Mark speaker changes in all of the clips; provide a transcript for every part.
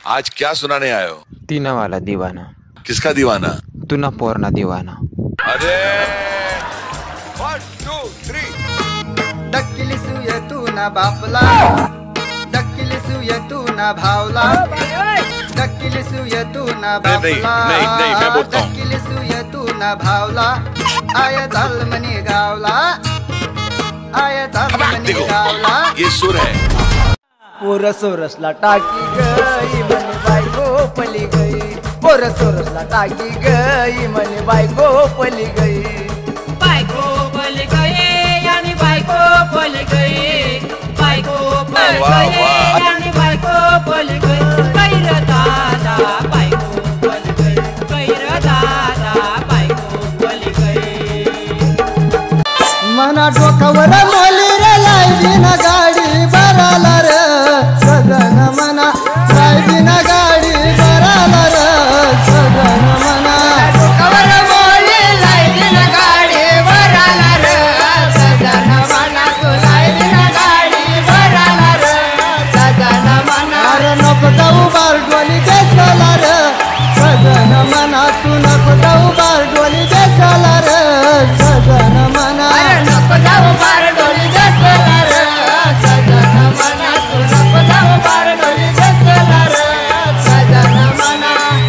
Speaker 1: आज क्या सुनाने आए हो?
Speaker 2: तीना वाला दीवाना।
Speaker 1: किसका दीवाना?
Speaker 2: तुना पोरना दीवाना।
Speaker 1: अरे 1 2 3
Speaker 3: डक्किली सुय तू ना बापला, डक्किली सुय तू ना भावला, डक्किली सुय तू ना बापला,
Speaker 1: नहीं, मैं बोलता हूँ।
Speaker 3: डक्किली सुय तू ना भावला, आय दलमनी गावला, आय दलमनी गावला।
Speaker 1: ये सुर है।
Speaker 3: पोरसोरसला टाकी गई म्हणे बायको पली गई, पोरसोरसला टाकी गई म्हणे बायको पली गई,
Speaker 4: बायको पली गई आणि बायको पली गई, बायको पली गई आणि बायको पली गई, कैर दादा बायको पली गई, कैर दादा बायको पली गई।
Speaker 3: मना डोकावर मोली रे लायली ना गाडी बराला रे सगन मना, लायली ना गाडी बराला रे सगन मना, डोकावर मोली लायली ना गाडी बराला रे सगन मना, तू लायली ना गाडी बराला रे सगन मना, अरे नको जाऊ बारडोली बेसला रे सगन मना, तू नको जाऊ बारडोली बेसला रे सगन मना, अरे नको जाऊ बारडोली बेसला रे सगन मना, तू नको जाऊ बारडोली बेसला रे सगन मना।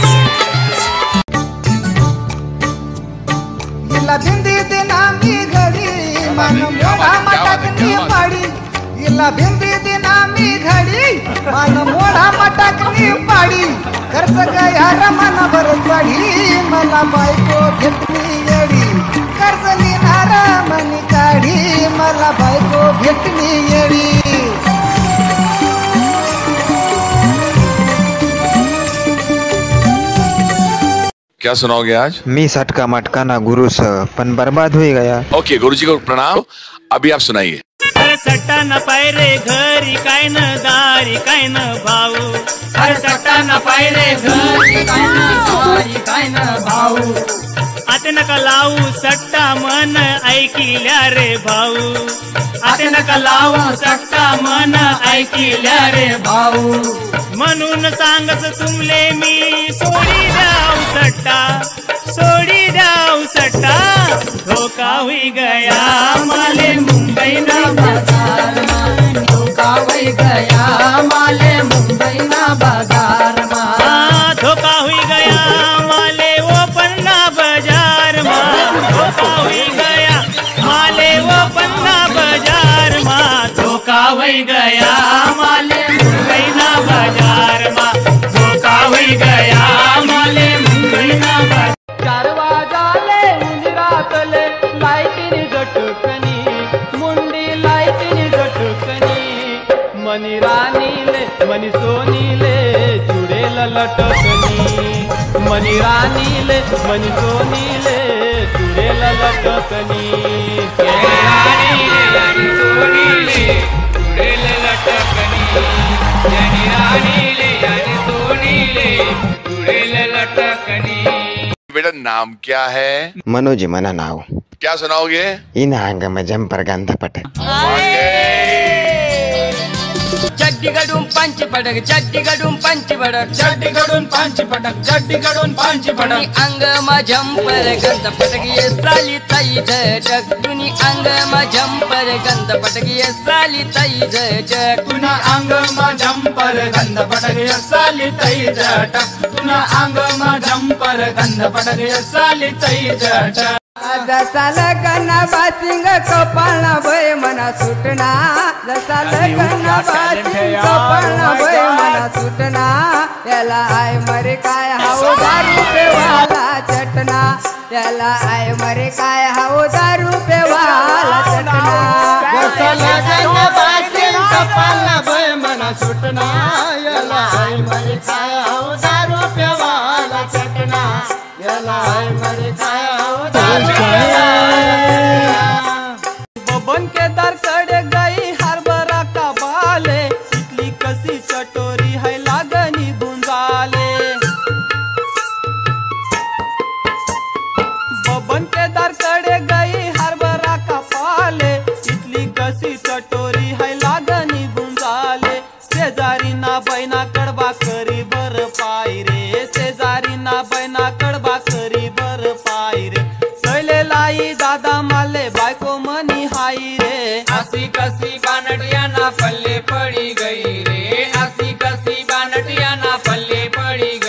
Speaker 3: इला भिंदी दिना मी घडी मन मोडा मटकनी पाडी, इला भिंदी दिना मी घडी मन मोडा मटकनी पाडी, खर्च गया रमन भर चढी मला बायको भेटली येडी, कर्ज लिहिणार मनी काढी मला बायको भेटली येडी।
Speaker 1: क्या सुनाओगे आज?
Speaker 2: मी सटका मटका ना गुरु स पण बर्बाद हो गया।
Speaker 1: ओके, गुरुजी को प्रणाम। अभी आप सुनाइए।
Speaker 4: सट्टा न पायरे घरी काय न दारी काय न भाऊ, अरे सट्टा न पायरे घरी काय न दारी काय न भाऊ, आते नका लावू सट्टा मन ऐकिल्या रे भाऊ, आते नका लावू सट्टा मन ऐकिल्या रे भाऊ, म्हणून सांगस तुमले मी सोडी द्याव सट्टा, सोडी द्याव सट्टा, धोका हुई गया माले मुंबई ना बाजार मा, धोका हुई गया माले मुंबई ना बाजार मा, धोका हुई गया माले ओपन ना बाजार मा, धोका हुई गया माले ओपन ना बाजार मा, धोका हुई गया माले मुंबई ना बाजार मा, धोका हुई गया माले मुंबई ना बाजार। 4 वाजाले उंदरातले लाईटीने झटकनी, मुंडी लाईटीने झटकनी, मनी राणीले मनी सोनीले जुडेल लटकनी, मनी राणीले मनी सोनीले जुडेल लटकनी, मनी राणीले मनी सोनीले जुडेल लटकनी, मनी राणीले मनी सोनीले जुडेल लटकनी।
Speaker 1: बेटा नाम क्या है?
Speaker 2: मनोज मना नाव।
Speaker 1: क्या सुनाओगे?
Speaker 2: इन अंग में जंपर गंधा पटक।
Speaker 4: चड्डी गडून पंच पडक, चड्डी गडून पंच पडक, चड्डी गडून पंच पडक, चड्डी गडून पंच पडक, अंग मा जंपर गंध पटक ये साली ताई झटक, तुनी अंग मा जंपर गंध पटक ये साली ताई झटक, तुना अंग मा जंपर गंध पटक ये साली ताई झटक, तुना अंग मा जंपर गंध पटक ये साली ताई झटक।
Speaker 3: जसा लग्न बासिंग कपाळना भय मना सुटना, जसा लग्न बासिंग कपाळना भय मना सुटना, याला आय मरे काय हाओ दारू पेवाला चटना, याला आय मरे काय हाओ दारू पेवाला चटना, जसा लग्न बासिंग कपाळना भय मना सुटना, याला आय मरे काय हाओ दारू पेवाला चटना, याला आय मरे काय हाओ दारू
Speaker 4: बबन के दर कडे गई हरभरा का बाले, इतली कसी चटोरी है लागनी गुंजाले, बबन के दर कडे गई हरभरा का पाले, इतली कसी चटोरी है लागनी गुंजाले, शेजारी ना बैना कडबा करी बर
Speaker 5: कसी बानटिया ना पल्ले पड़ी गई रे, असी कसी बानटिया ना पल्ले पड़ी गई।